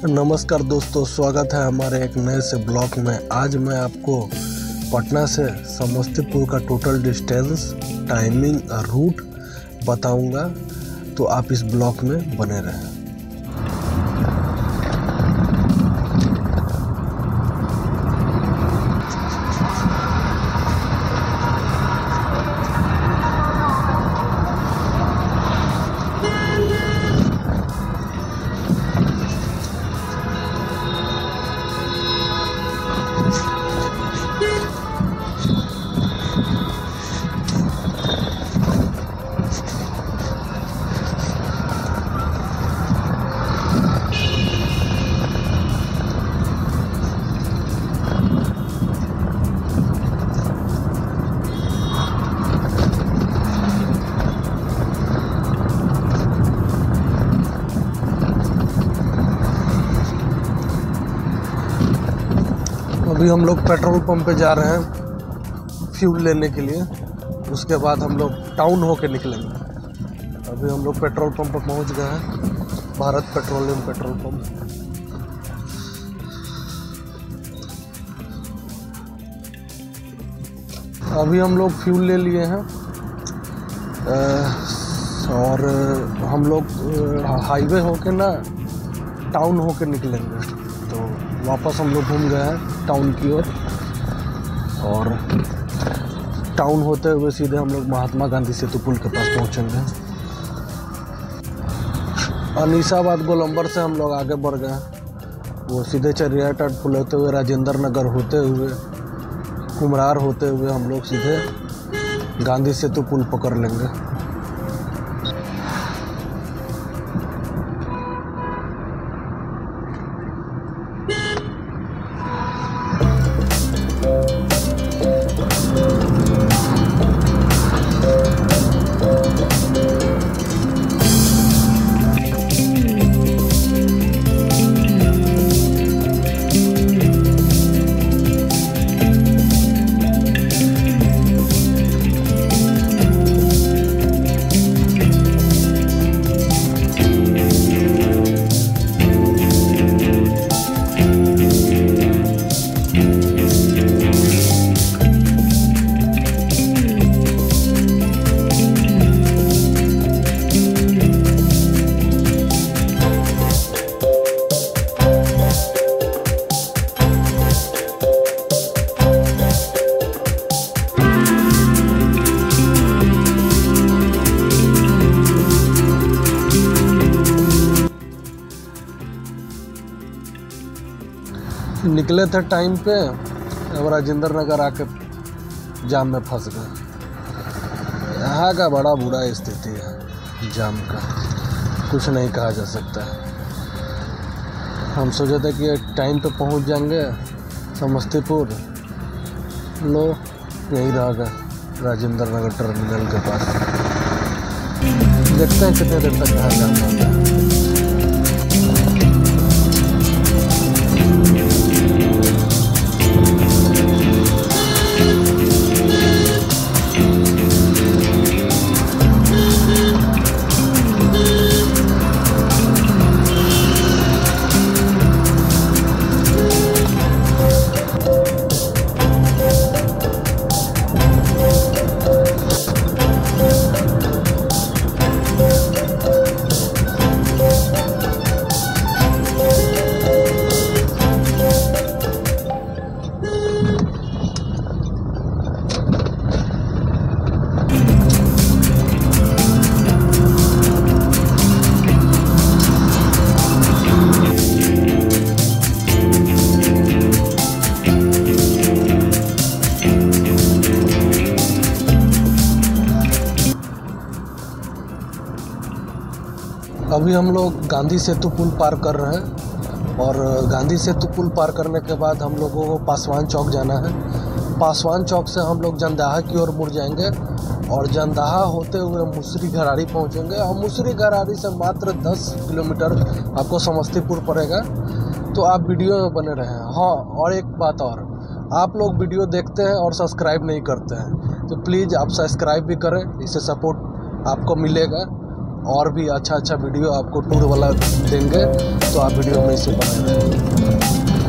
नमस्कार दोस्तों, स्वागत है हमारे एक नए से ब्लॉग में। आज मैं आपको पटना से समस्तीपुर का टोटल डिस्टेंस, टाइमिंग और रूट बताऊंगा, तो आप इस ब्लॉग में बने रहें। अभी हम लोग पेट्रोल पंप पे जा रहे हैं फ्यूल लेने के लिए। उसके बाद हम लोग टाउन होके निकलेंगे। अभी हम लोग पेट्रोल पंप पर पहुंच गए हैं, भारत पेट्रोलियम पेट्रोल पंप। अभी हम लोग फ्यूल ले लिए हैं और हम लोग हाईवे होके ना टाउन होके निकलेंगे। तो वापस हम लोग घूम गए हैं टाउन की ओर, और टाउन होते हुए सीधे हम लोग महात्मा गांधी सेतु पुल के पास पहुंचेंगे। अनीसाबाद गोलंबर से हम लोग आगे बढ़ गए, वो सीधे चरियाटाट पुल होते हुए, राजेंद्र नगर होते हुए, कुमरार होते हुए हम लोग सीधे गांधी सेतु पुल पकड़ लेंगे। निकले थे टाइम पे, अब राजेंद्र नगर आके जाम में फंस गए। यहाँ का बड़ा बुरा स्थिति है जाम का, कुछ नहीं कहा जा सकता। हम सोचे थे कि टाइम पे पहुँच जाएंगे समस्तीपुर, लो यहीं रह गए राजेंद्र नगर टर्मिनल के पास। देखते हैं कितने देर तक यहाँ जाना होता है। अभी हम लोग गांधी सेतु पुल पार कर रहे हैं, और गांधी सेतु पुल पार करने के बाद हम लोगों को पासवान चौक जाना है। पासवान चौक से हम लोग जंदाहा की ओर मुड़ जाएंगे, और जंदाहा होते हुए मुसरी घरारी पहुंचेंगे। और मुसरी घरारी से मात्र 10 किलोमीटर आपको समस्तीपुर पड़ेगा। तो आप वीडियो में बने रहें। हाँ, और एक बात और, आप लोग वीडियो देखते हैं और सब्सक्राइब नहीं करते हैं, तो प्लीज़ आप सब्सक्राइब भी करें, इससे सपोर्ट आपको मिलेगा। और भी अच्छा वीडियो आपको टूर वाला देंगे, तो आप वीडियो में इसे बने रहें।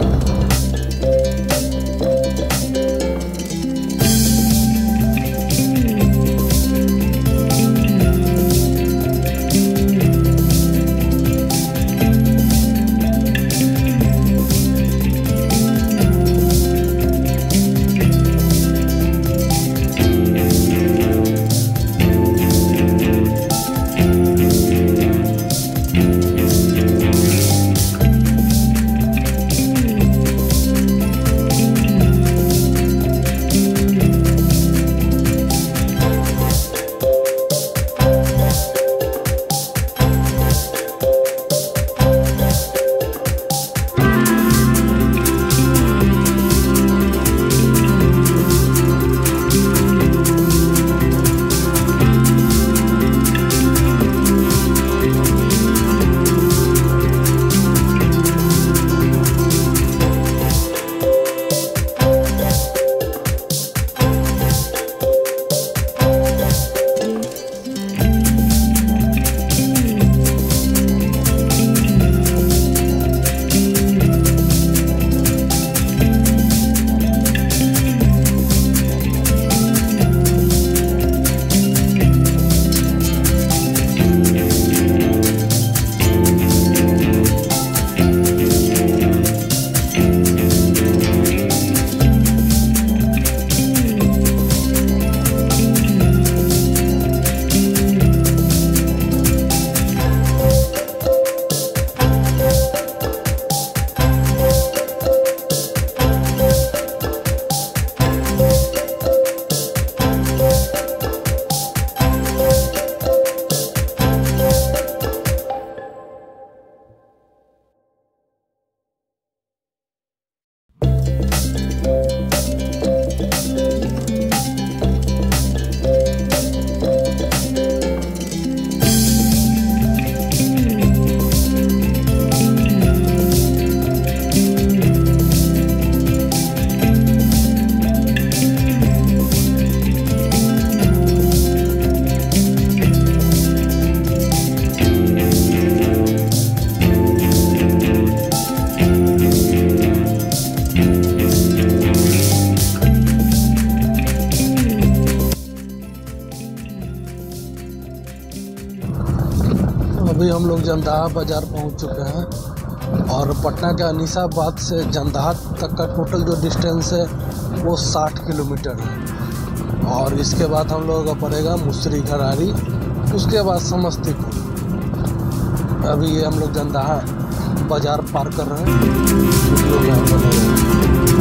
अभी हम लोग जंदाहा बाज़ार पहुंच चुके हैं और पटना के अनीसाबाद से जंदाहा तक का टोटल जो डिस्टेंस है वो 60 किलोमीटर है। और इसके बाद हम लोगों का पड़ेगा मुसरी घरारी, उसके बाद समस्तीपुर। अभी ये हम लोग जंदाहा बाज़ार पार कर रहे हैं, वीडियो में हम बने रहे हैं।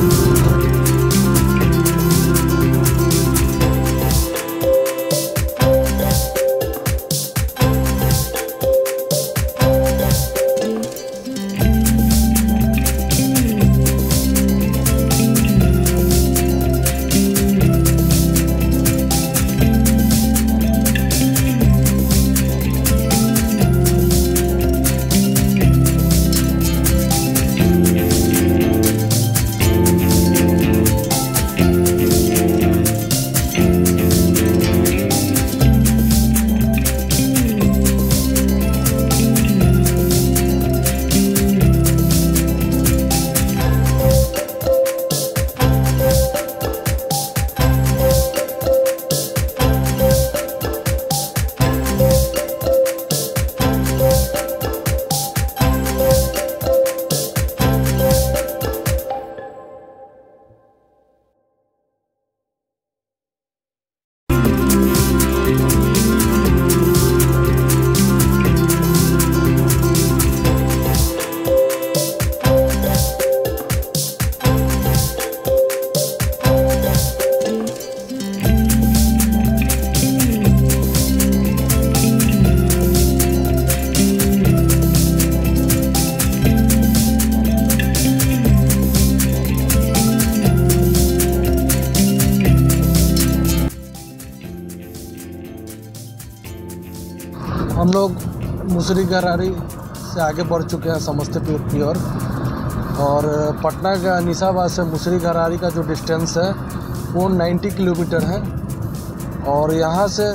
हम लोग मुसरी घरारी से आगे बढ़ चुके हैं समस्तीपुर की ओर, और पटना के अनीसाबाद से मुसरी घरारी का जो डिस्टेंस है वो 90 किलोमीटर है। और यहाँ से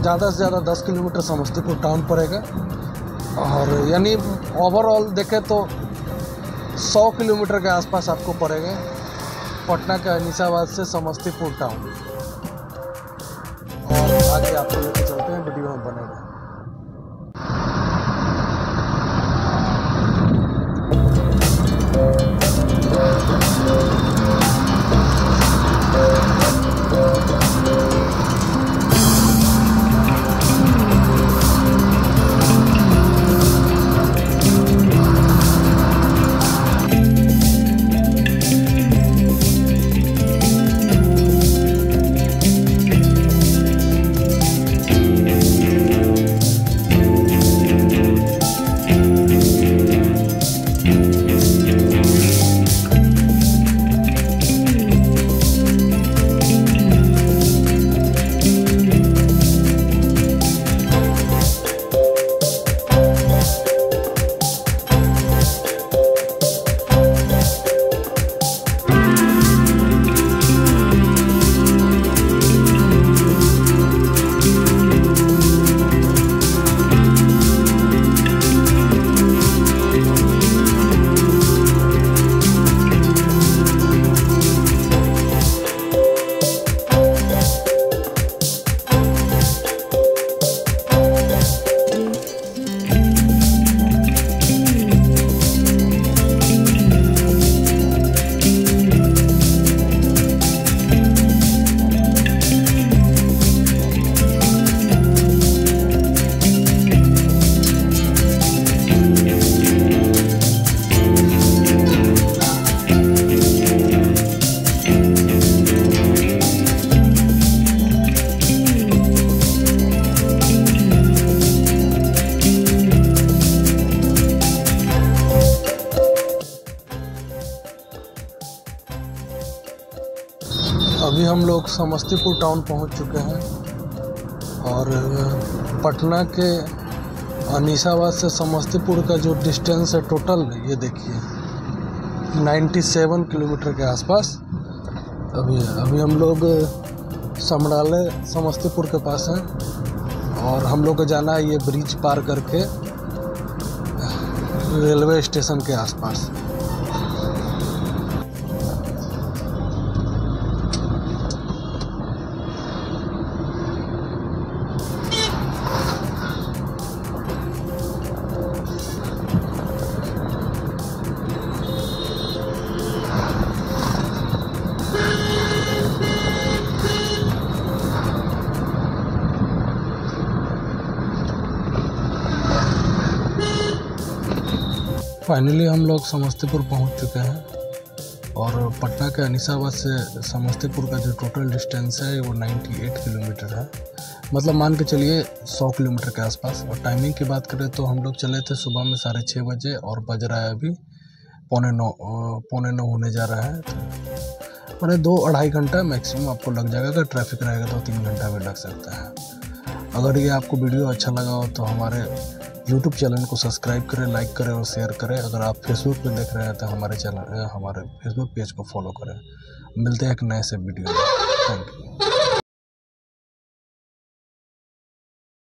ज़्यादा से ज़्यादा 10 किलोमीटर समस्तीपुर टाउन पड़ेगा। और यानी ओवरऑल देखें तो 100 किलोमीटर के आसपास आपको पड़ेगा पटना के अनीसाबाद से समस्तीपुर टाउन। और आगे आपको लेकर चलते हैं, वीडियो में बने रहें। अभी हम लोग समस्तीपुर टाउन पहुंच चुके हैं और पटना के अनीसाबाद से समस्तीपुर का जो डिस्टेंस है टोटल, ये देखिए 97 किलोमीटर के आसपास। अभी हम लोग समराले समस्तीपुर के पास हैं और हम लोग को जाना है ये ब्रिज पार करके रेलवे स्टेशन के आसपास। फाइनली हम लोग समस्तीपुर पहुंच चुके हैं और पटना के अनीसाबाद से समस्तीपुर का जो टोटल डिस्टेंस है वो 98 किलोमीटर है। मतलब मान के चलिए 100 किलोमीटर के आसपास। और टाइमिंग की बात करें तो हम लोग चले थे सुबह में 6:30 बजे और बज रहा है अभी 8:45 होने जा रहा है। तो मैंने 2-2.5 घंटा मैक्सिमम आपको लग जाएगा। अगर ट्रैफिक रहेगा तो 3 घंटा भी लग सकता है। अगर ये आपको वीडियो अच्छा लगा हो तो हमारे YouTube चैनल को सब्सक्राइब करें, लाइक करें और शेयर करें। अगर आप फेसबुक पे देख रहे हैं तो हमारे फेसबुक पेज को फॉलो करें। मिलते हैं एक नए से वीडियो में। Thank you.